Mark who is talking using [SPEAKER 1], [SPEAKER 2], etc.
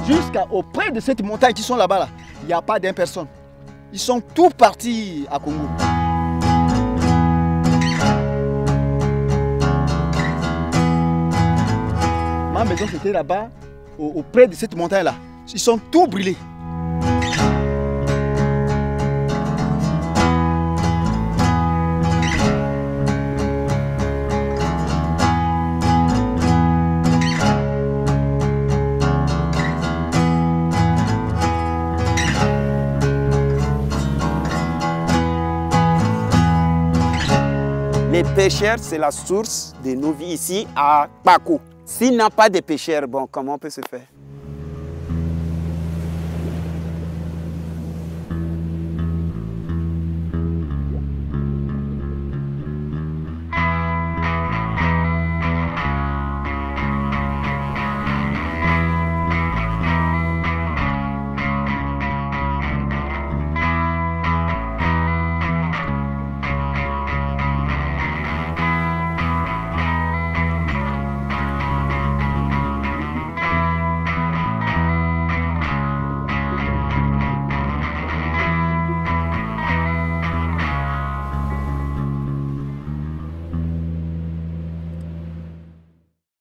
[SPEAKER 1] Auprès de cette montagne qui sont là-bas, là, il n'y a pas d'une personne. Ils sont tous partis à Congo. Ma maison c'était là-bas, auprès de cette montagne-là. Ils sont tous brûlés.
[SPEAKER 2] Les pêcheurs, c'est la source de nos vies ici à Kpako. S'il n'y a pas de pêcheurs, bon, comment on peut se faire?